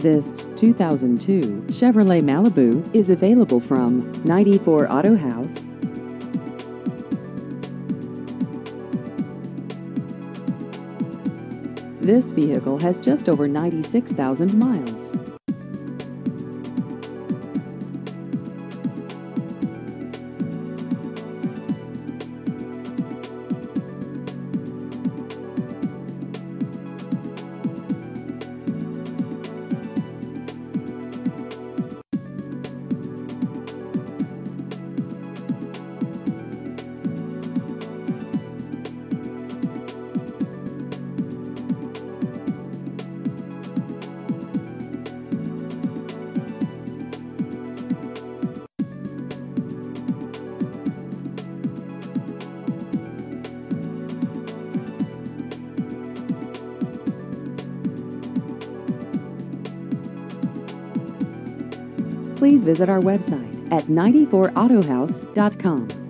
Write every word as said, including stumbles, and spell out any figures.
This two thousand two Chevrolet Malibu is available from ninety-four Auto House. This vehicle has just over ninety-six thousand miles. Please visit our website at ninety-four auto house dot com.